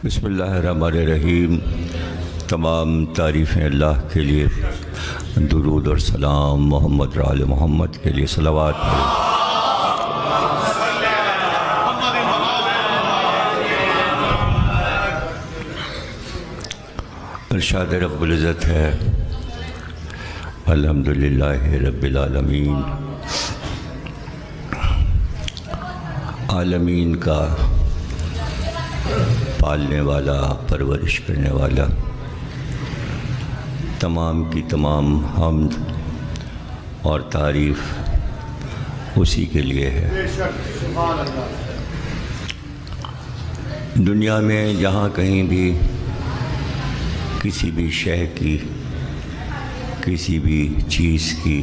بسم اللہ الرحمن الرحیم۔ تمام تعریفیں اللہ کے لیے، درود اور سلام محمد و آل محمد کے لیے صلوات پڑھیں۔ ارشاد رب العزت ہے الحمدللہ رب العالمین، عالمین کا پالنے والا، پرورش کرنے والا، تمام کی تمام حمد اور تعریف اسی کے لیے ہے۔ دنیا میں جہاں کہیں بھی کسی بھی شے کی، کسی بھی چیز کی،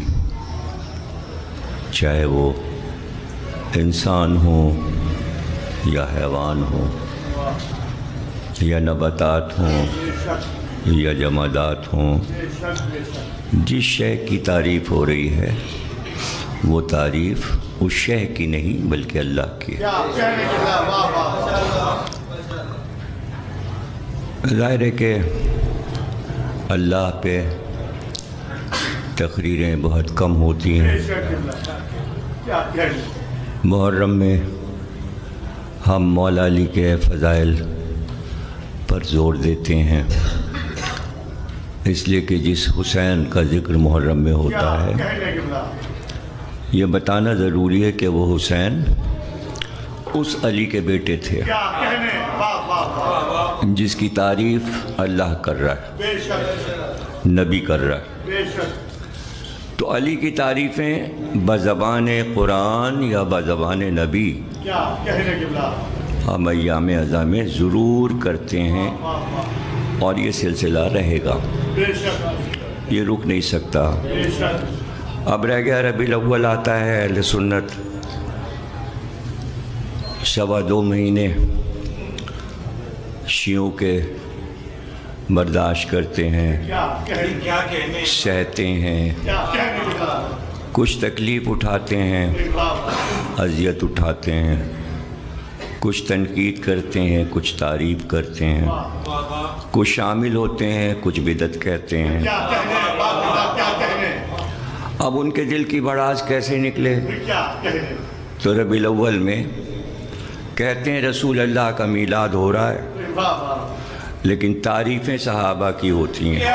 چاہے وہ انسان ہو یا حیوان ہو یا نباتات ہوں یا جمادات ہوں، جس شے کی تعریف ہو رہی ہے وہ تعریف اس شے کی نہیں بلکہ اللہ کی ہے۔ ظاہر ہے کہ اللہ پہ تقریریں بہت کم ہوتی ہیں۔ محرم میں ہم مولا علی کے فضائل پر زور دیتے ہیں، اس لیے کہ جس حسین کا ذکر محرم میں ہوتا ہے، یہ بتانا ضروری ہے کہ وہ حسین اس علی کے بیٹے تھے جس کی تعریف اللہ کر رہا ہے، نبی کر رہا ہے۔ تو علی کی تعریفیں بزبان قرآن یا بزبان نبی ہم ایام اعزاں میں ضرور کرتے ہیں، اور یہ سلسلہ رہے گا، یہ رک نہیں سکتا۔ اب رہ گیا ربیع الاول آتا ہے، اہل سنت 2.25 مہینے شیعوں کے برداشت کرتے ہیں، سہتے ہیں، کچھ تکلیف اٹھاتے ہیں، اذیت اٹھاتے ہیں، کچھ تنقید کرتے ہیں، کچھ تعریف کرتے ہیں، کچھ شامل ہوتے ہیں، کچھ بدعت کہتے ہیں۔ اب ان کے دل کی بڑاس کیسے نکلے؟ تو ربیع الاول میں کہتے ہیں رسول اللہ کا میلاد ہو رہا ہے، لیکن تعریفیں صحابہ کی ہوتی ہیں،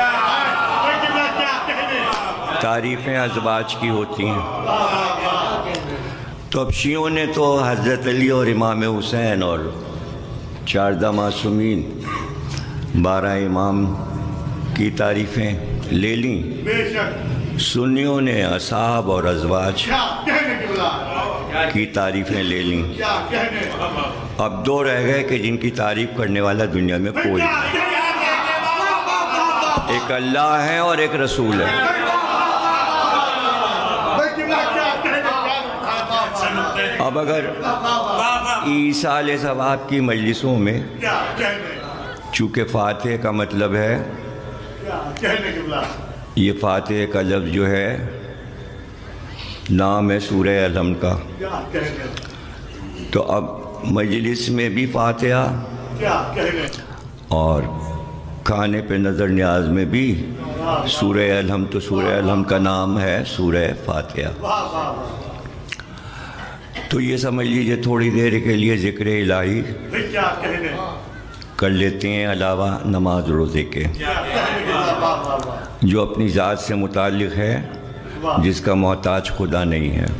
تعریفیں ازواج کی ہوتی ہیں۔ تو اب شیعوں نے تو حضرت علی اور امام حسین اور 14 معصومین، 12 امام کی تعریفیں لے لیں، سنیوں نے اصحاب اور ازواج کی تعریفیں لے لیں۔ اب 2 رہ گئے کہ جن کی تعریف کرنے والا دنیا میں کوئی نہیں، ایک اللہ ہے اور ایک رسول ہے۔ اب اگر ایصال ثواب کی مجلسوں میں، چونکہ فاتح کا مطلب ہے، یہ فاتح کا لفظ جو ہے نام ہے سورہ الحم کا، تو اب مجلس میں بھی فاتحہ اور کھانے پہ نظر نیاز میں بھی سورہ الحم، تو سورہ الحم کا نام ہے سورہ فاتحہ۔ تو یہ سمجھ لیجئے تھوڑی دیر کے لیے ذکر الہی کر لیتے ہیں، علاوہ نماز روزے کے، جو اپنی ذات سے متعلق ہے، جس کا محتاج خدا نہیں ہے۔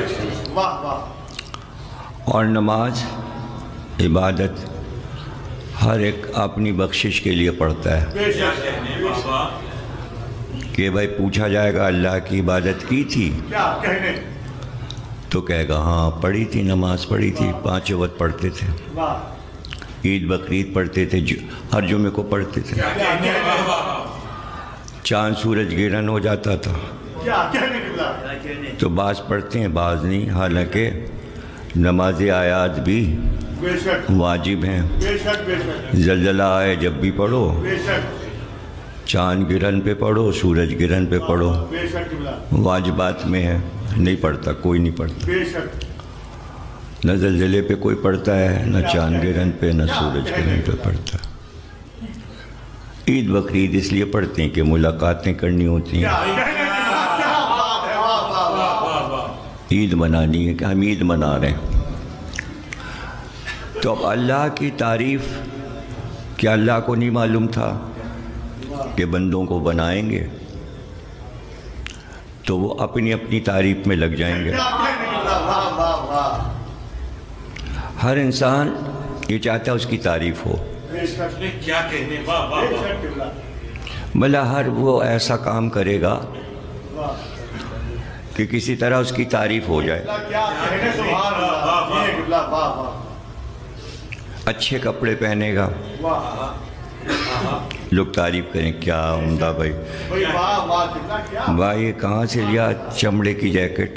اور نماز عبادت ہر ایک اپنی بخشش کے لیے پڑھتا ہے، کہ بھائی پوچھا جائے گا اللہ کی عبادت کی تھی تو کہے گا ہاں پڑھی تھی، نماز پڑھی تھی، 5 وقت پڑھتے تھے، عید بقرعید پڑھتے تھے، ہر جمعے کو پڑھتے تھے، چاند سورج گرہن ہو جاتا تھا تو بعض پڑھتے ہیں بعض نہیں، حالانکہ نماز آیات بھی واجب ہیں۔ زلزلہ آئے جب بھی پڑھو، چاند گرہن پہ پڑھو، سورج گرہن پہ پڑھو، واجبات میں ہے، نہیں پڑھتا کوئی نہیں پڑھتا۔ نہ زلزلے پہ کوئی پڑتا ہے، نہ چاند گرہن پہ، نہ سورج گرہن پہ پڑتا ہے۔ عید بقرعید اس لیے پڑھتے ہیں کہ ملاقاتیں کرنی ہوتی ہیں، عید منانی ہے کہ ہم عید منا رہے ہیں۔ تو اب اللہ کی تعریف، کیا اللہ کو نہیں معلوم تھا کہ بندوں کو بنائیں گے تو وہ اپنی اپنی تعریف میں لگ جائیں گے؟ ہر انسان یہ چاہتا ہے اس کی تعریف ہو، بھلا ہر وہ ایسا کام کرے گا کہ کسی طرح اس کی تعریف ہو جائے۔ اچھے کپڑے پہنے گا، لوگ تعریف کریں کیا عمدہ بھائی، بھائی کہاں سے لیا چمڑے کی جیکٹ،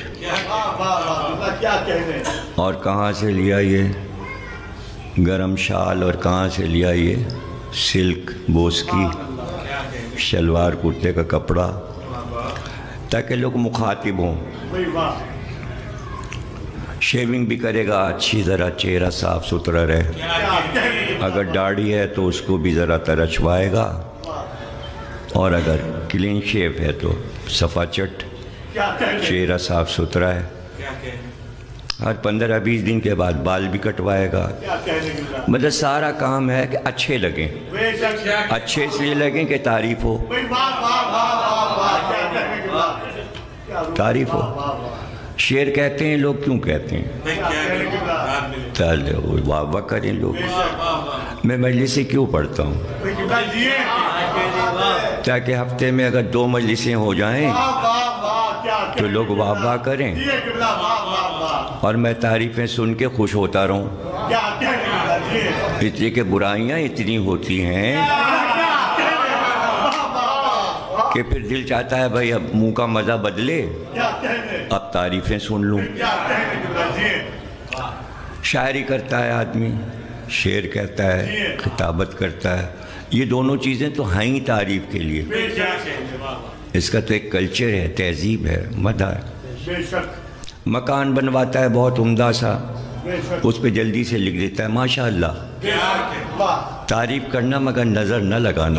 اور کہاں سے لیا یہ گرم شال، اور کہاں سے لیا یہ سلک بوس کی شلوار کرتے کا کپڑا، تاکہ لوگ مخاطب ہوں۔ شیونگ بھی کرے گا اچھی، ذرا چہرہ صاف ستھرا رہے، اگر داڑھی ہے تو اس کو بھی ذرا ترچوائے گا، اور اگر کلین شیو ہے تو صفا چٹ، چہرہ صاف ستھرا ہے۔ ہر 15-20 دن کے بعد بال بھی کٹوائے گا۔ مطلب سارا کام ہے کہ اچھے لگیں، اچھے اس لیے لگیں کہ تعریف ہو، تعریف ہو۔ شعر کہتے ہیں لوگ، کیوں کہتے ہیں؟ واہ واہ کریں لوگ۔ میں مجلسیں کیوں پڑھتا ہوں؟ تاکہ ہفتے میں اگر 2 مجلسیں ہو جائیں تو لوگ واہ واہ کریں، اور میں تعریفیں سن کے خوش ہوتا رہوں، اس لیے کہ برائیاں اتنی ہوتی ہیں کہ پھر دل چاہتا ہے بھائی اب منہ کا مزہ بدلے، اب تعریفیں سن لوں۔ شاعری کرتا ہے آدمی، شعر کہتا ہے، خطابت کرتا ہے، یہ دونوں چیزیں تو ہیں ہی تعریف کے لیے۔ اس کا تو ایک کلچر ہے، تہذیب ہے، مدح ہے۔ مکان بنواتا ہے بہت عمدہ سا، اس پہ جلدی سے لکھ دیتا ہے ماشاءاللہ۔ تعریف کرنا مگر نظر نہ لگانا،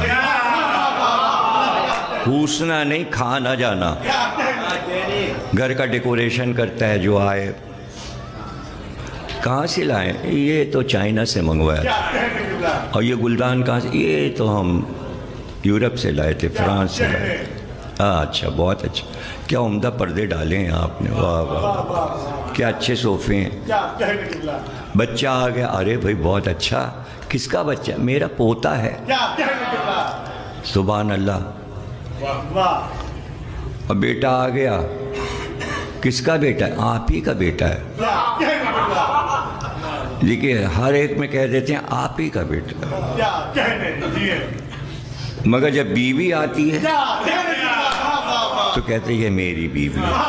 پوچھنا نہیں، کھا نہ جانا۔ گھر کا ڈیکوریشن کرتا ہے، جو آئے کہاں سے لائیں؟ یہ تو چائنا سے منگوایا تھا۔ اور یہ گلدان کہاں سے؟ یہ تو ہم یورپ سے لائے تھے، فرانس سے لائے تھے۔ اچھا، بہت اچھا، کیا عمدہ پردے ڈالے ہیں آپ نے، واہ واہ، کیا اچھے صوفے ہیں۔ بچہ آ گیا، ارے بھائی بہت اچھا، کس کا بچہ؟ میرا پوتا ہے، سبحان اللہ۔ اور بیٹا آ گیا، کس کا بیٹا ہے؟ آپ ہی کا بیٹا ہے۔ لیکن ہر ایک میں کہہ دیتے ہیں آپ ہی کا بیٹا، مگر جب بیوی آتی ہے تو کہتے ہیں یہ میری بیوی ہے۔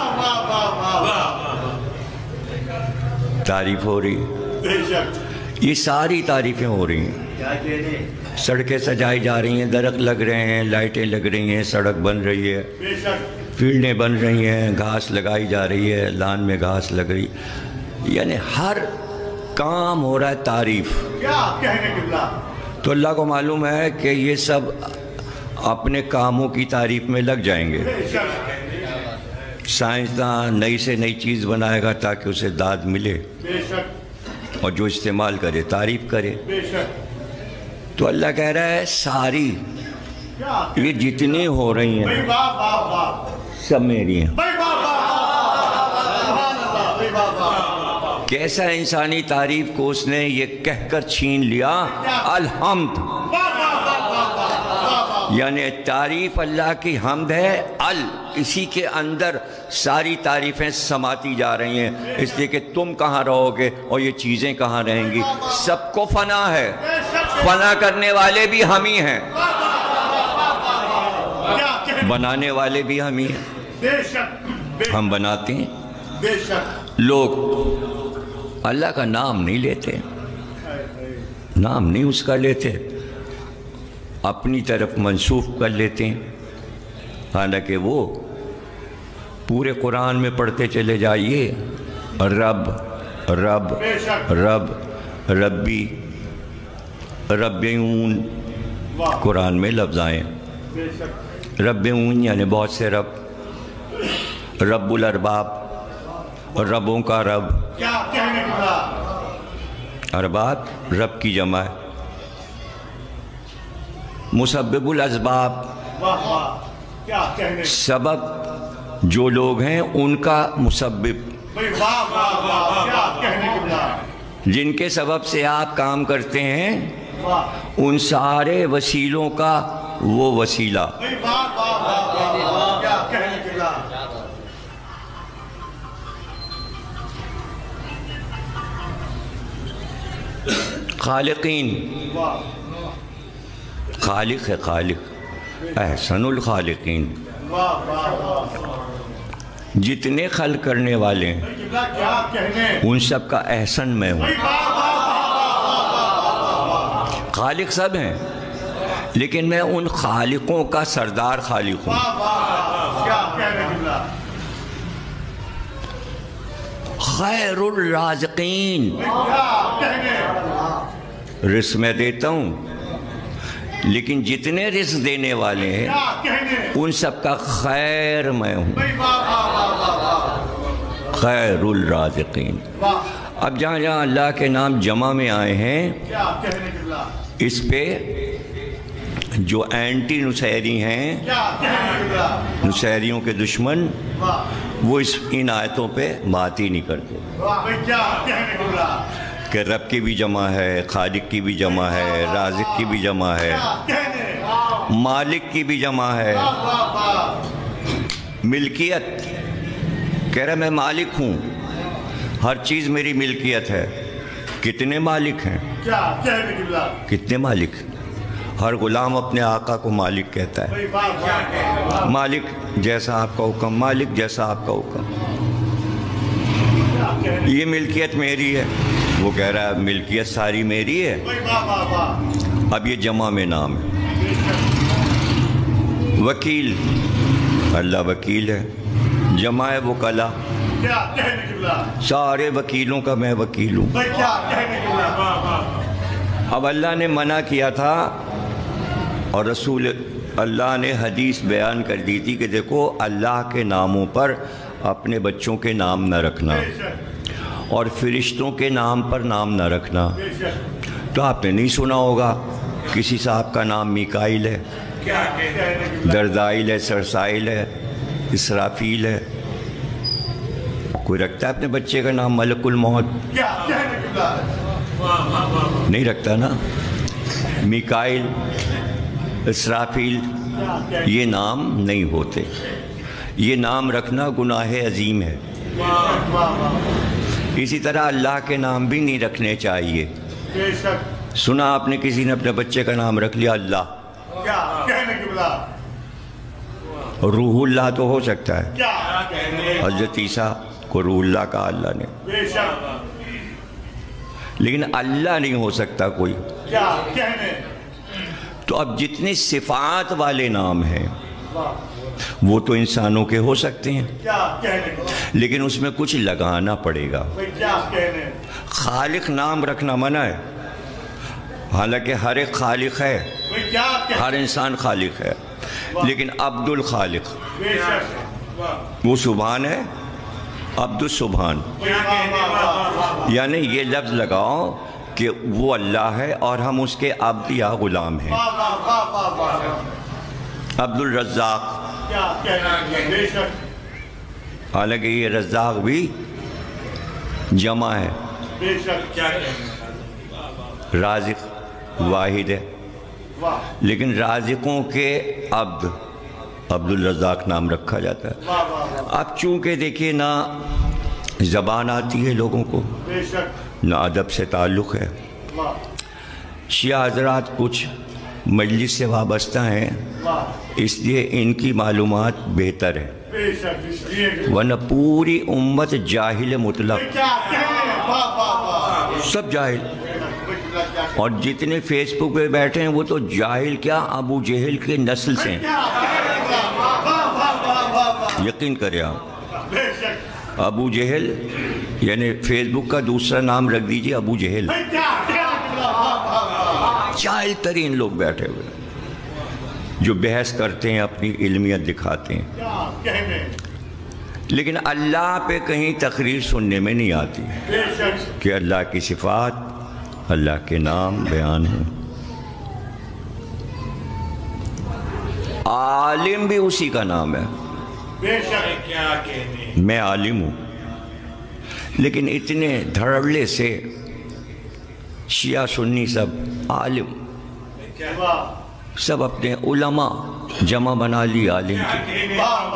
تعریف ہو رہی، یہ ساری تعریفیں ہو رہی ہیں۔ سڑکیں سجائی جا رہی ہیں، درخت لگ رہے ہیں، لائٹیں لگ رہی ہیں، سڑک بن رہی ہے، فیلڈیں بن رہی ہیں، گھاس لگائی جا رہی ہے، لان میں گھاس لگ رہی، یعنی ہر کام ہو رہا ہے تعریف۔ تو اللہ کو معلوم ہے کہ یہ سب اپنے کاموں کی تعریف میں لگ جائیں گے۔ سائنسداں نئی سے نئی چیز بنائے گا تاکہ اسے داد ملے، اور جو استعمال کرے تعریف کرے۔ تو اللہ کہہ رہا ہے ساری یہ جتنی ہو رہی ہیں سب میری ہیں۔ کیسا انسانی تعریف کو اس نے یہ کہہ کر چھین لیا، الحمد، یعنی تعریف اللہ کی حمد ہے، اسی کے اندر ساری تعریفیں سماتی جا رہی ہیں، اس لیے کہ تم کہاں رہو گے اور یہ چیزیں کہاں رہیں گی، سب کو فنا ہے، فنا کرنے والے بھی ہم ہی ہیں، بنانے والے بھی ہم ہی ہیں، ہم بناتے ہیں۔ لوگ اللہ کا نام نہیں لیتے، نام نہیں اس کا لیتے، اپنی طرف منسوخ کر لیتے ہیں، حالانکہ وہ پورے قرآن میں پڑھتے چلے جائیے، رب رب، رب، ربی، ربیون قرآن میں لفظ آئے. ربیون یعنی بہت سے رب. رب الارباب، ربوں کا رب. ارباب رب کی جمع ہے. مسبب الاسباب، سبب جو لوگ ہیں ان کا مسبب، جن کے سبب سے آپ کام کرتے ہیں ان سارے وسیلوں کا وہ وسیلہ. خالقین، خالق ہے، خالق، احسن الخالقین. جتنے خلق کرنے والے ہیں ان سب کا احسن میں ہوں. خالق سب ہیں لیکن میں ان خالقوں کا سردار خالق ہوں. خیر الرازقین، رزق میں دیتا ہوں لیکن جتنے رزق دینے والے ہیں ان سب کا خیر میں ہوں. خیر الرازقین. اب جہاں جہاں اللہ کے نام جمع میں آئے ہیں اس پہ جو اینٹی نصیری ہیں، نصیریوں کے دشمن، وہ ان آیتوں پہ بات ہی نہیں کرتے کہ رب کی بھی جمع ہے، خالق کی بھی جمع ہے، رازق کی بھی جمع ہے، مالک کی بھی جمع ہے. ملکیت کہہ رہا میں مالک ہوں، ہر چیز میری ملکیت ہے. کتنے مالک ہیں؟ کتنے مالک؟ ہر غلام اپنے آقا کو مالک کہتا ہے. مالک جیسا آپ کا حکم، مالک جیسا آپ کا حکم. یہ ملکیت میری ہے، وہ کہہ رہا ہے ملکیت ساری میری ہے. اب یہ جمع میں نام ہے. وکیل، اللہ وکیل ہے. جمع ہے وکلا، سارے وکیلوں کا میں وکیل ہوں. اب اللہ نے منع کیا تھا اور رسول اللہ نے حدیث بیان کر دی تھی کہ دیکھو اللہ کے ناموں پر اپنے بچوں کے نام نہ رکھنا اور فرشتوں کے نام پر نام نہ رکھنا. تو آپ نے نہیں سنا ہوگا کسی صاحب کا نام میکائیل ہے، دردائل ہے، سرسائل ہے، اسرافیل ہے. کوئی رکھتا ہے اپنے بچے کا نام ملک الموت؟ نہیں رکھتا نا. میکائیل، اسرافیل یہ نام نہیں ہوتے. یہ نام رکھنا گناہ عظیم ہے. اسی طرح اللہ کے نام بھی نہیں رکھنے چاہیے. سنا آپ نے کسی نے اپنے بچے کا نام رکھ لیا اللہ؟ روح اللہ تو ہو سکتا ہے، حضرت عیسیٰ کو روح اللہ کہا اللہ نے، لیکن اللہ نہیں ہو سکتا کوئی. تو اب جتنے صفات والے نام ہیں وہ تو انسانوں کے ہو سکتے ہیں لیکن اس میں کچھ لگانا پڑے گا. خالق نام رکھنا منع ہے، حالانکہ ہر ایک خالق ہے، ہر انسان خالق ہے، لیکن عبد الخالق وہ سبحان ہے. عبد السبحان یعنی یہ لفظ لگاؤ کہ وہ اللہ ہے اور ہم اس کے عبد یا غلام ہیں. عبد الرزاق، حالانکہ یہ رزاق بھی جمع ہے. رازق واحد ہے لیکن رازقوں کے عبد عبد الرزاق نام رکھا جاتا ہے. اب چونکہ دیکھیے نہ زبان آتی ہے لوگوں کو، نہ ادب سے تعلق ہے. شیعہ حضرات کچھ مجلس سے وابستہ ہیں اس لیے ان کی معلومات بہتر ہے، ورنہ پوری امت جاہل مطلق، سب جاہل. اور جتنے فیس بک پہ بیٹھے ہیں وہ تو جاہل کیا ابو جہل کے نسل سے ہیں. یقین کریں آپ، ابو جہل یعنی فیس بک کا دوسرا نام رکھ دیجئے ابو جہل. جاہل ترین لوگ بیٹھے ہوئے جو بحث کرتے ہیں، اپنی علمیت دکھاتے ہیں، لیکن اللہ پہ کہیں تقریر سننے میں نہیں آتی کہ اللہ کی صفات، اللہ کے نام بیان ہیں. عالم بھی اسی کا نام ہے. میں عالم ہوں، لیکن اتنے دھڑلے سے شیعہ سنی سب عالم، سب اپنے علماء جمع بنا لی عالم کی.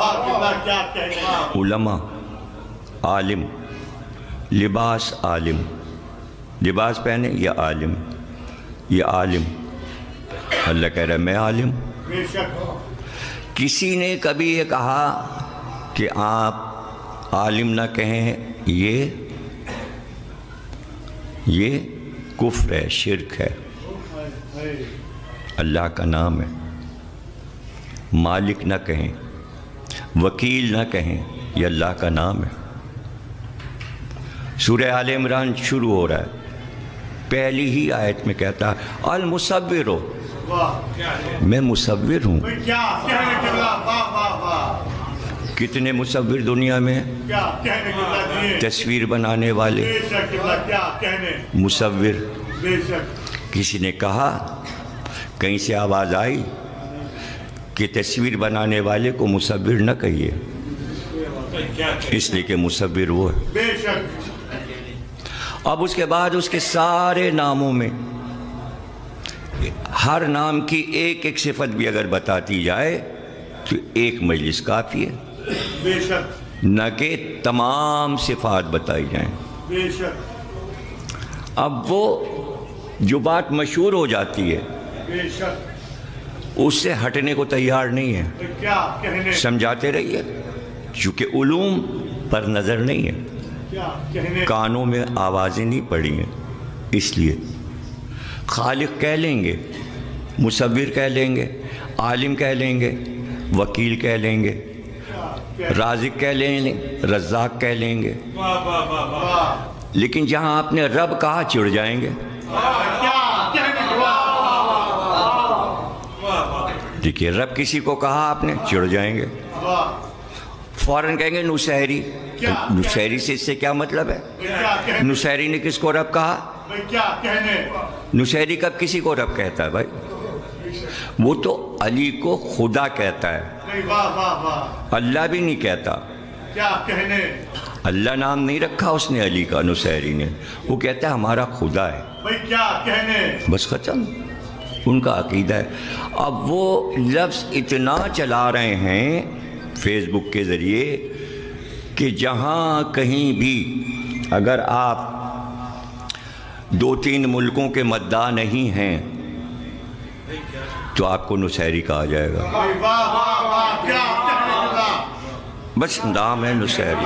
علماء عالم، لباس عالم، لباس پہنے یہ عالم، یہ عالم. اللہ کہہ رہا ہے میں عالم. کسی نے کبھی یہ کہا کہ آپ عالم نہ کہیں، یہ کفر ہے، شرک ہے. اللہ کا نام ہے. مالک نہ کہیں، وکیل نہ کہیں، یہ اللہ کا نام ہے. سورہ آل عمران شروع ہو رہا ہے، پہلی ہی آیت میں کہتا ہے المصور ہو، میں مصور ہوں. کتنے مصور دنیا میں ہیں؟ تصویر بنانے والے مصور. کسی نے کہا، کہیں سے آواز آئی کہ تصویر بنانے والے کو مصور نہ کہیے، اس لیے کہ مصور وہ ہے. اب اس کے بعد اس کے سارے ناموں میں ہر نام کی ایک ایک صفت بھی اگر بتاتی جائے تو ایک مجلس کافی ہے، نہ کہ تمام صفات بتائی جائیں. اب وہ جو بات مشہور ہو جاتی ہے اس سے ہٹنے کو تیار نہیں ہے. سمجھاتے رہیے، چونکہ علوم پر نظر نہیں ہے، کانوں میں آوازیں نہیں پڑی ہیں، اس لیے خالق کہہ لیں گے، مصور کہہ لیں گے، عالم کہہ لیں گے، وکیل کہہ لیں گے، رازق کہہ لیں گے، رزاق کہہ لیں گے، لیکن جہاں آپ نے رب کہا چڑ جائیں گے. دیکھیے رب کسی کو کہا آپ نے چڑ جائیں گے، فوراً کہیں گے نصیری. نصیری سے اس سے کیا مطلب ہے؟ نصیری نے کس کو رب کہا؟ نصیری کب کسی کو رب کہتا ہے بھائی؟ وہ تو علی کو خدا کہتا ہے، اللہ بھی نہیں کہتا. اللہ نام نہیں رکھا اس نے علی کا، نصیری نے. وہ کہتا ہے ہمارا خدا ہے، بس ختم. ان کا عقیدہ ہے. اب وہ لفظ اتنا چلا رہے ہیں فیس بک کے ذریعے کہ جہاں کہیں بھی اگر آپ 2-3 ملکوں کے مدعا نہیں ہیں تو آپ کو نصیری کہا جائے گا. بس نام ہے نصیری.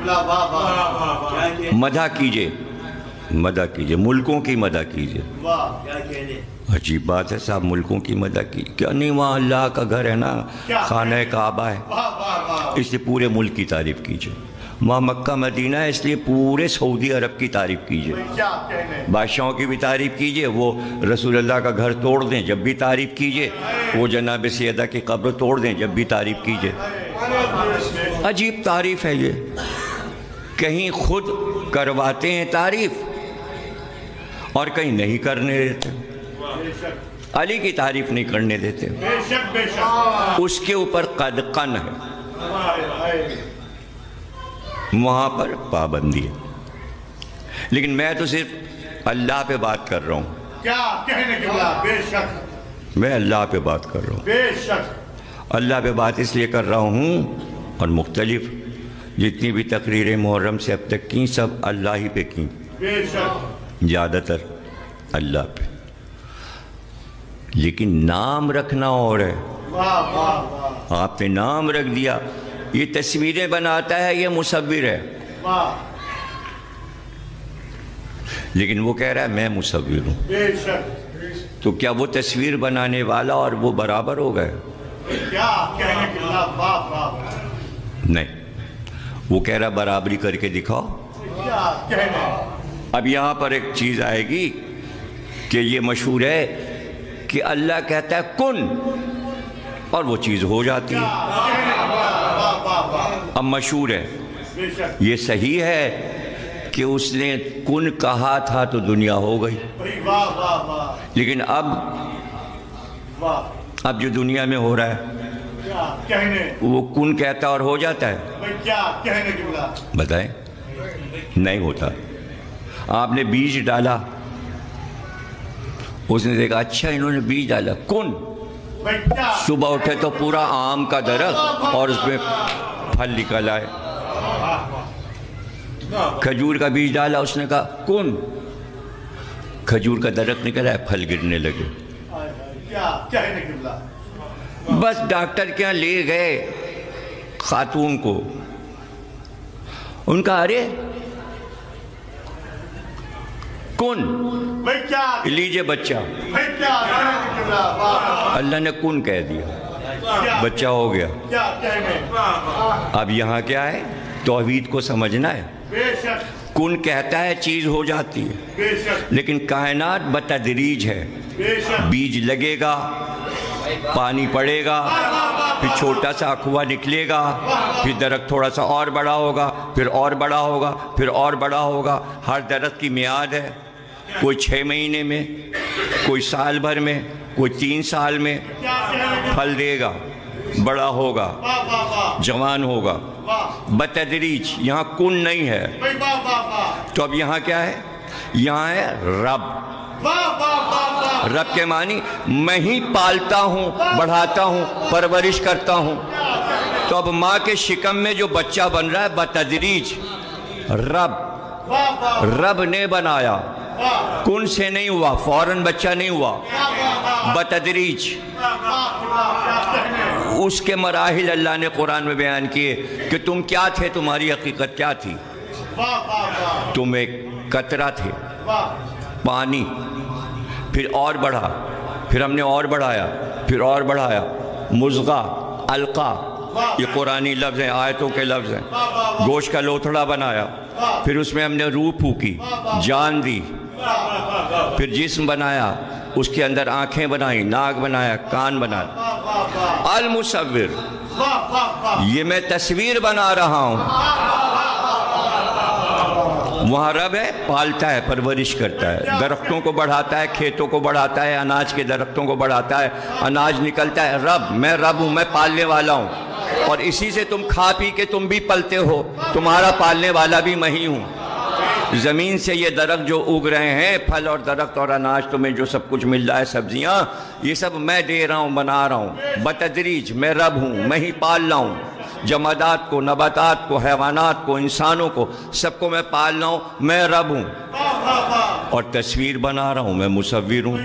مدح کیجئے، مدح کیجئے، ملکوں کی مدح کیجئے. عجیب بات ہے صاحب، ملکوں کی مدح کی کیا نہیں؟ وہاں اللہ کا گھر ہے نا، خانہ کعبہ ہے، اس لیے پورے ملک کی تعریف کیجئے. وہاں مکہ مدینہ ہے، اس لیے پورے سعودی عرب کی تعریف کیجئے. بادشاہوں کی بھی تعریف کیجئے، وہ رسول اللہ کا گھر توڑ دیں جب بھی تعریف کیجئے، وہ جناب سیدہ کی قبر توڑ دیں جب بھی تعریف کیجئے. عجیب تعریف ہے یہ. کہیں خود کرواتے ہیں تعریف اور کہیں نہیں کرنے دیتے. علی کی تعریف نہیں کرنے دیتے، اس کے اوپر قد قن ہے، وہاں پر پابندی ہے. لیکن میں تو صرف اللہ پہ بات کر رہا ہوں. کیا کہنے کے بعد؟ بے شک میں اللہ پہ بات کر رہا ہوں. بے شک اللہ پہ بات اس لیے کر رہا ہوں، اور مختلف جتنی بھی تقریریں محرم سے اب تک کی سب اللہ ہی پہ کی، بے شک زیادہ تر اللہ پہ. لیکن نام رکھنا اور ہے. آپ نے نام رکھ دیا، یہ تصویریں بناتا ہے، یہ مصور ہے، لیکن وہ کہہ رہا ہے میں مصور ہوں. تو کیا وہ تصویر بنانے والا اور وہ برابر ہو گئے؟ نہیں. وہ کہہ رہا برابری کر کے دکھاؤ. اب یہاں پر ایک چیز آئے گی کہ یہ مشہور ہے کہ اللہ کہتا ہے کن اور وہ چیز ہو جاتی ہے. اب مشہور ہے یہ صحیح ہے کہ اس نے کن کہا تھا تو دنیا ہو گئی, لیکن اب جو دنیا میں ہو رہا ہے وہ کن کہتا اور ہو جاتا ہے. بتائیں, نہیں ہوتا. آپ نے بیج ڈالا, اس نے دیکھا اچھا انہوں نے بیج ڈالا, کن, صبح اٹھے تو پورا آم کا درخت اور اس میں پھل نکل آئے. کھجور کا بیج ڈالا, اس نے کہا کن, کھجور کا درخت نکل آئے, پھل گرنے لگے. بس ڈاکٹر کے یہاں لے گئے خاتون کو, ان کا ارے کن, لیجئے بچہ. اللہ نے کن کہہ دیا, بچہ ہو گیا. اب یہاں کیا ہے, توحید کو سمجھنا ہے. کن کہتا ہے چیز ہو جاتی ہے, لیکن کائنات بتدریج ہے. بیج لگے گا, پانی پڑے گا, پھر چھوٹا سا کنواں نکلے گا, پھر درخت تھوڑا سا اور بڑا ہوگا, پھر اور بڑا ہوگا, پھر اور بڑا ہوگا. ہر درخت کی میعاد ہے, کوئی 6 مہینے میں, کوئی سال بھر میں, کوئی 3 سال میں پھل دے گا, بڑا ہوگا, جوان ہوگا, بتدریج. یہاں کن نہیں ہے. تو اب یہاں کیا ہے, یہاں ہے رب. رب کے معنی میں ہی پالتا ہوں, بڑھاتا ہوں, پرورش کرتا ہوں. تو اب ماں کے شکم میں جو بچہ بن رہا ہے بتدریج رب نے بنایا. کن سے نہیں ہوا, فوراً بچہ نہیں ہوا, بتدریج. اس کے مراحل اللہ نے قرآن میں بیان کیے کہ تم کیا تھے, تمہاری حقیقت کیا تھی. تم ایک قطرہ تھے, پانی, پھر اور بڑھا, پھر ہم نے اور بڑھایا, پھر اور بڑھایا, مضغہ, علقہ, یہ قرآنی لفظ ہیں, آیتوں کے لفظ ہیں. گوشت کا لوتھڑا بنایا, پھر اس میں ہم نے روح پھونکی, جان دی, پھر جسم بنایا, اس کے اندر آنکھیں بنائیں, ناک بنایا, کان بنایا. المصور, یہ میں تصویر بنا رہا ہوں. وہاں رب ہے, پالتا ہے, پرورش کرتا ہے, درختوں کو بڑھاتا ہے, کھیتوں کو بڑھاتا ہے, اناج کے درختوں کو بڑھاتا ہے, اناج نکلتا ہے. رب, میں رب ہوں, میں پالنے والا ہوں. اور اسی سے تم کھا پی کے تم بھی پلتے ہو, تمہارا پالنے والا بھی میں ہی ہوں. زمین سے یہ درخت جو اگ رہے ہیں, پھل اور درخت اور اناج, تمہیں جو سب کچھ مل رہا ہے, سبزیاں, یہ سب میں دے رہا ہوں, بنا رہا ہوں. بتدریج میں رب ہوں, میں ہی پال رہا ہوں. جمادات کو, نباتات کو, حیوانات کو, انسانوں کو, سب کو میں پال رہا ہوں, میں رب ہوں. اور تصویر بنا رہا ہوں, میں مصور ہوں.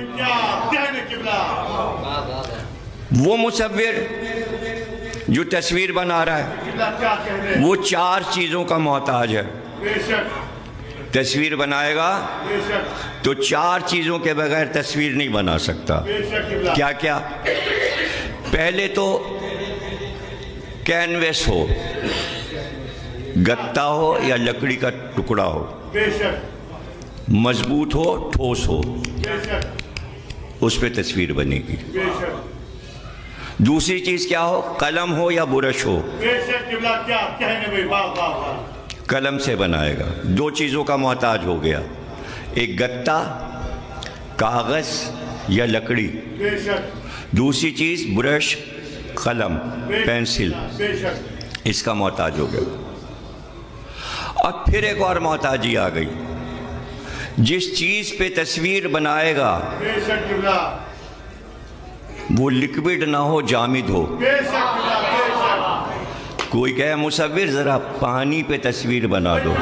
وہ مصور جو تصویر بنا رہا ہے وہ 4 چیزوں کا محتاج ہے. تصویر بنائے گا تو 4 چیزوں کے بغیر تصویر نہیں بنا سکتا. کیا کیا؟ پہلے تو کینویس ہو, گتا ہو یا لکڑی کا ٹکڑا ہو, مضبوط ہو, ٹھوس ہو, اس پہ تصویر بنے گی. دوسری چیز کیا ہو, قلم ہو یا برش ہو. قلم سے بنائے گا. 2 چیزوں کا محتاج ہو گیا, ایک گتا, کاغذ یا لکڑی, دوسری چیز برش, قلم, پینسل, اس کا محتاج ہو گیا. اور پھر ایک اور محتاجی آ گئی, جس چیز پہ تصویر بنائے گا وہ لکوڈ نہ ہو, جامد ہو. کوئی کہے مصور ذرا پانی پہ تصویر بنا دو,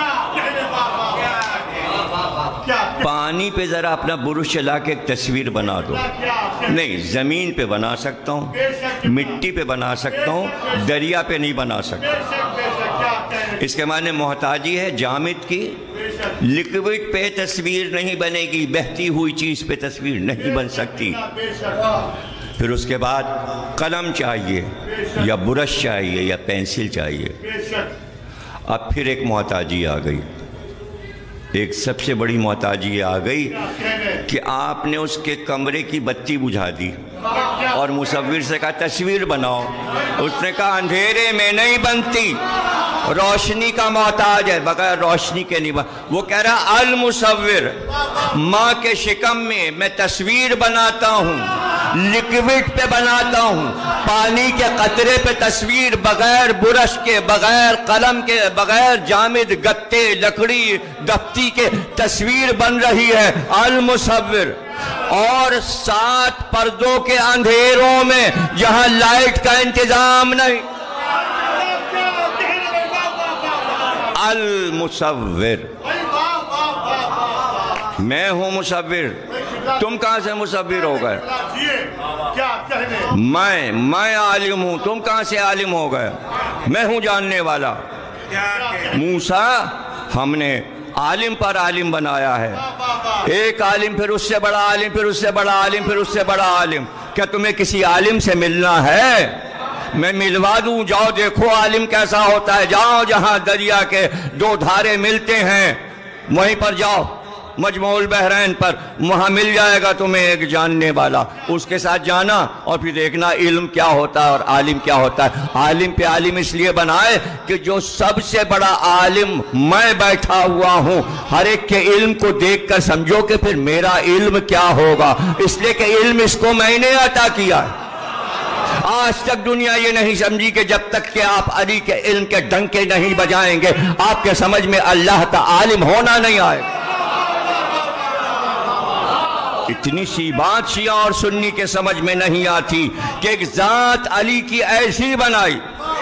پانی پہ ذرا اپنا برش چلا کے ایک تصویر بنا دو. نہیں, زمین پہ بنا سکتا ہوں, مٹی پہ بنا سکتا ہوں, دریا پہ نہیں بنا سکتا. اس کے معنی محتاجی ہے جامد کی. لکوڈ پہ تصویر نہیں بنے گی, بہتی ہوئی چیز پہ تصویر نہیں بن سکتی. پھر اس کے بعد قلم چاہیے یا برش چاہیے یا پینسل چاہیے. اب پھر ایک محتاجی آ گئی, ایک سب سے بڑی محتاجی یہ آ گئی کہ آپ نے اس کے کمرے کی بتی بجھا دی اور مصور سے کہا تصویر بناؤ. اس نے کہا اندھیرے میں نہیں بنتی، روشنی کا محتاج ہے، بغیر روشنی کے نہیں وہ کہہ رہا المصور، ماں کے شکم میں تصویر بناتا ہوں، لکوڈ پہ بناتا ہوں، پانی کے قطرے پہ تصویر، بغیر برش کے، بغیر قلم کے، بغیر جامد گتے لکڑی دفتی کے تصویر بن رہی ہے المصور. اور 7 پردوں کے اندھیروں میں جہاں لائٹ کا انتظام نہیں، المصور. میں ہوں مصور، تم کہاں سے مصور ہو گئے؟ میں عالم ہوں، تم کہاں سے عالم ہو گئے؟ میں ہوں جاننے والا. موسیٰ ہم نے عالم پر عالم بنایا ہے، ایک عالم پھر اس سے بڑا عالم، پھر اس سے بڑا عالم، پھر اس سے بڑا عالم. کیا تمہیں کسی عالم سے ملنا ہے؟ میں ملوا دوں، جاؤ دیکھو عالم کیسا ہوتا ہے. جاؤ جہاں دریا کے 2 دھارے ملتے ہیں وہیں پر جاؤ، مجموع البحرین پر، وہاں مل جائے گا تمہیں ایک جاننے والا. اس کے ساتھ جانا اور پھر دیکھنا علم کیا ہوتا ہے اور عالم کیا ہوتا ہے. عالم پہ عالم اس لیے بنائے کہ جو سب سے بڑا عالم میں بیٹھا ہوا ہوں، ہر ایک کے علم کو دیکھ کر سمجھو کہ پھر میرا علم کیا ہوگا، اس لیے کہ علم اس کو میں نے عطا کیا ہے. آج تک دنیا یہ نہیں سمجھی کہ جب تک کہ آپ علی کے علم کے ڈنکے نہیں بجائیں گے آپ کے سمجھ میں اللہ کا عالم ہونا نہیں آئے. اتنی سی بات شیعہ اور سنی کے سمجھ میں نہیں آتی کہ ایک ذات علی کی ایسی بنائی.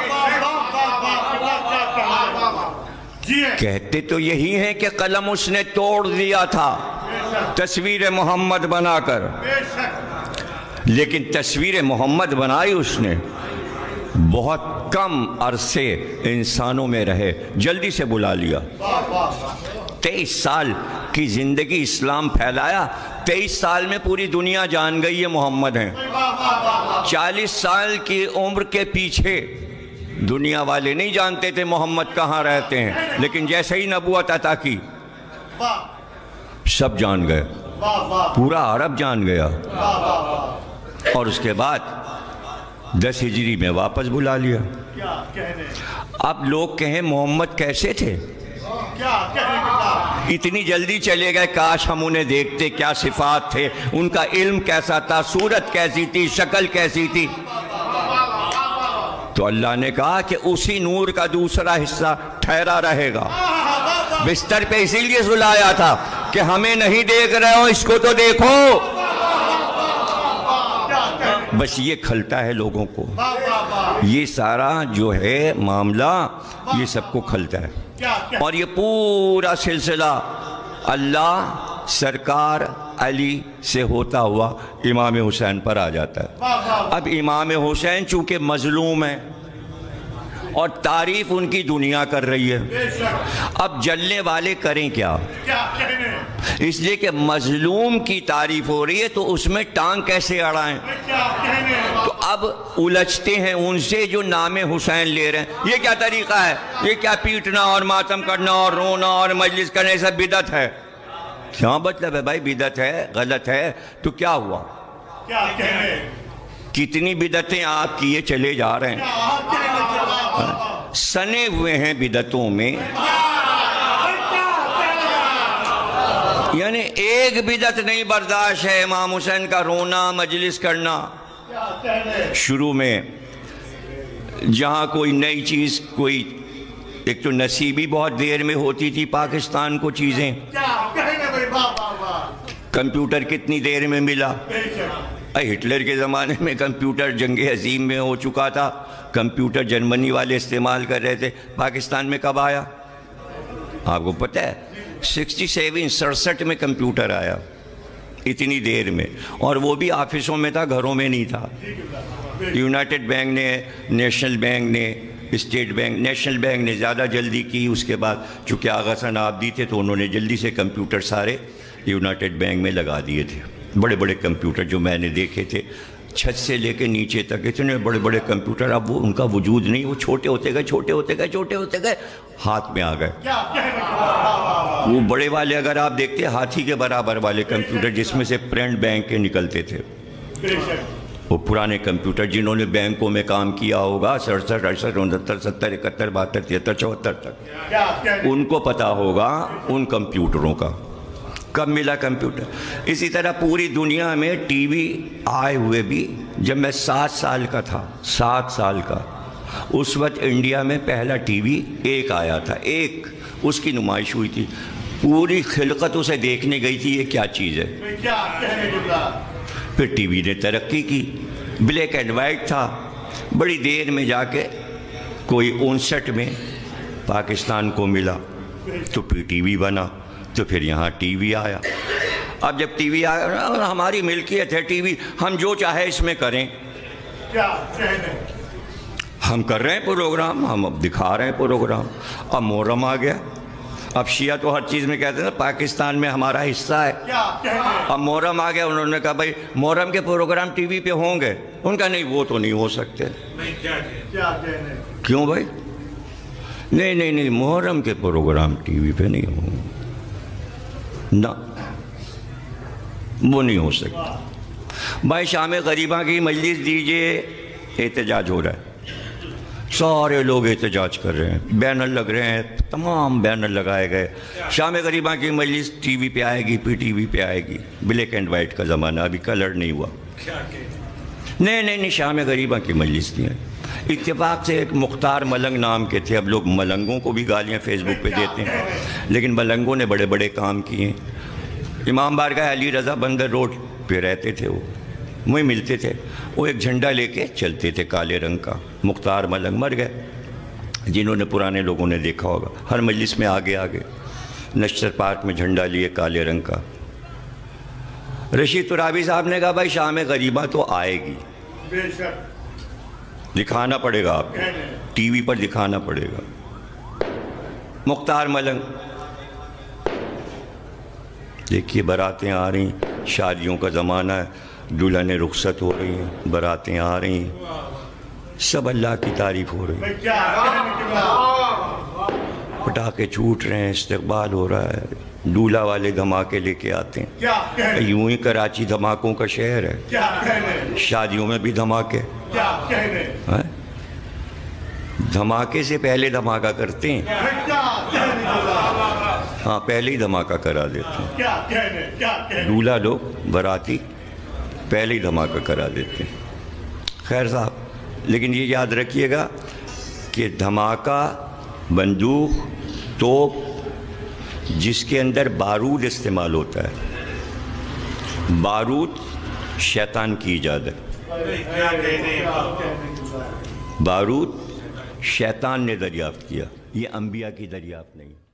کہتے تو یہی ہیں کہ قلم اس نے توڑ دیا تھا تصویر محمد بنا کر، لیکن تصویر محمد بنائی اس نے، بہت کم عرصے انسانوں میں رہے، جلدی سے بلا لیا. 23 سال کی زندگی اسلام پھیلایا، 23 سال میں پوری دنیا جان گئی ہے محمد ہیں. 40 سال کی عمر کے پیچھے دنیا والے نہیں جانتے تھے محمد کہاں رہتے ہیں، لیکن جیسے ہی نبوت عطا کی سب جان گئے، پورا عرب جان گیا. اور اس کے بعد 10 ہجری میں واپس بلا لیا. اب لوگ کہیں محمد کیسے تھے، اتنی جلدی چلے گئے، کاش ہم انہیں دیکھتے، کیا صفات تھے، ان کا علم کیسا تھا، صورت کیسی تھی، شکل کیسی تھی. تو اللہ نے کہا کہ اسی نور کا دوسرا حصہ ٹھہرا رہے گا. بستر پہ اسی لیے سلایا تھا کہ ہمیں نہیں دیکھ رہے ہو، اس کو تو دیکھو. بس یہ کھلتا ہے لوگوں کو، یہ سارا جو ہے معاملہ یہ سب کو کھلتا ہے. اور یہ پورا سلسلہ اللہ سرکار علی سے ہوتا ہوا امام حسین پر آ جاتا ہے. اب امام حسین چونکہ مظلوم ہیں اور تعریف ان کی دنیا کر رہی ہے، اب جلنے والے کریں کیا؟ اس لیے کہ مظلوم کی تعریف ہو رہی ہے تو اس میں ٹانگ کیسے اڑائیں؟ تو اب الجھتے ہیں ان سے جو نام حسین لے رہے ہیں. یہ کیا طریقہ ہے؟ یہ کیا پیٹنا اور ماتم کرنا اور رونا اور مجلس کرنے سب بدعت ہے؟ کیا مطلب ہے بھائی؟ بدعت ہے، غلط ہے تو کیا ہوا؟ کتنی بدعتیں آپ کیے چلے جا رہے ہیں، سنے ہوئے ہیں بدعتوں میں. یعنی ایک بدعت نہیں برداشت ہے امام حسین کا رونا، مجلس کرنا. شروع میں جہاں کوئی نئی چیز، کوئی ایک تو نصیبی بہت دیر میں ہوتی تھی پاکستان کو چیزیں. کمپیوٹر کتنی دیر میں ملا؟ ہٹلر کے زمانے میں کمپیوٹر جنگ عظیم میں ہو چکا تھا، کمپیوٹر جرمنی والے استعمال کر رہے تھے. پاکستان میں کب آیا آپ کو پتہ ہے؟ 67 میں کمپیوٹر آیا، اتنی دیر میں، اور وہ بھی آفسوں میں تھا، گھروں میں نہیں تھا. یونائٹڈ بینک نے، نیشنل بینک نے، اسٹیٹ بینک، نیشنل بینک نے زیادہ جلدی کی. اس کے بعد چونکہ آغا حسن آبدی تھے تو انہوں نے جلدی سے کمپیوٹر سارے یونائٹڈ بینک میں لگا دیے تھے. بڑے بڑے کمپیوٹر جو میں نے دیکھے تھے، چھت سے لے کے نیچے تک اتنے بڑے بڑے کمپیوٹر، اب وہ ان کا وجود نہیں، وہ چھوٹے ہوتے گئے، چھوٹے ہوتے گئے، چھوٹے ہوتے گئے، ہاتھ میں آ گئے. وہ بڑے والے اگر آپ دیکھتے ہاتھی کے برابر والے کمپیوٹر جس میں سے پرنٹ بینک کے نکلتے تھے، وہ پرانے کمپیوٹر جنہوں نے بینکوں میں کام کیا ہوگا 67 68 69 70 71 72 73 74 تک، ان کو پتا ہوگا ان کمپیوٹروں کا کب ملا کمپیوٹر۔ اسی طرح پوری دنیا میں ٹی وی آئے ہوئے بھی جب میں 7 سال کا تھا، 7 سال کا، اس وقت انڈیا میں پہلا ٹی وی ایک آیا تھا، ایک، اس کی نمائش ہوئی تھی، پوری خلقت اسے دیکھنے گئی تھی یہ کیا چیز ہے۔ پھر ٹی وی نے ترقی کی، بلیک اینڈ وائٹ تھا، بڑی دیر میں جا کے کوئی 59 میں پاکستان کو ملا تو پھر ٹی وی بنا، تو پھر یہاں ٹی وی آیا۔ اب جب ٹی وی آیا، ہماری ملکیت ہے ٹی وی، ہم جو چاہے اس میں کریں، ہم کر رہے ہیں پروگرام، ہم اب دکھا رہے ہیں پروگرام۔ اب محرم آ گیا، اب شیعہ تو ہر چیز میں کہتے ہیں پاکستان میں ہمارا حصہ ہے، اب محرم آ گیا، انہوں نے کہا بھائی محرم کے پروگرام ٹی وی پہ ہوں گے، ان کا نہیں وہ تو نہیں ہو سکتے۔ کیوں بھائی؟ نہیں محرم کے پروگرام ٹی وی پہ نہیں ہوں گے، نہ وہ نہیں ہو سکتا۔ بھائی شام غریبہ کی مجلس دیجئے، احتجاج ہو رہا ہے، سارے لوگ احتجاج کر رہے ہیں، بینر لگ رہے ہیں، تمام بینر لگائے گئے، شام غریبہ کی مجلس ٹی وی پہ آئے گی، پھر ٹی وی پہ آئے گی، بلیک اینڈ وائٹ کا زمانہ، ابھی کلر نہیں ہوا۔ نہیں شام غریبہ کی مجلس نہیں ہے۔ اتفاق سے ایک مختار ملنگ نام کے تھے، اب لوگ ملنگوں کو بھی گالیاں فیس بک پہ دیتے ہیں، لیکن ملنگوں نے بڑے بڑے کام کیے ہیں۔ امام بارگاہ علی رضا بندر روڈ پہ رہتے تھے، وہ وہیں ملتے تھے، وہ ایک جھنڈا لے کے چلتے تھے کالے رنگ کا، مختار ملنگ مر گئے، جنہوں نے پرانے لوگوں نے دیکھا ہوگا، ہر مجلس میں آگے نشتر پارک میں جھنڈا لیے کالے رنگ کا۔ رشید ترابی صاحب نے کہا بھائی شام غریبہ تو آئے گی، دکھانا پڑے گا آپ کو، ٹی وی پر دکھانا پڑے گا۔ مختار ملنگ، دیکھیے باراتیں آ رہی ہیں، شادیوں کا زمانہ ہے، دلہنیں رخصت ہو رہی ہیں، باراتیں آ رہی ہیں، سب اللہ کی تعریف ہو رہی ہے، پٹاخے چھوٹ رہے ہیں، استقبال ہو رہا ہے، دولہا والے دھماکے لے کے آتے ہیں۔ یوں ہی کراچی دھماکوں کا شہر ہے، شادیوں میں بھی دھماکے، دھماکے سے پہلے دھماکہ کرتے ہیں، ہاں پہلے ہی دھماکہ کرا دیتے ہیں، دولہا لوگ باراتی پہلے ہی دھماکہ کرا دیتے ہیں۔ خیر صاحب، لیکن یہ یاد رکھیے گا کہ دھماکہ، بندوق، توپ جس کے اندر بارود استعمال ہوتا ہے، بارود شیطان کی ایجاد ہے، بارود شیطان نے دریافت کیا، یہ انبیاء کی دریافت نہیں۔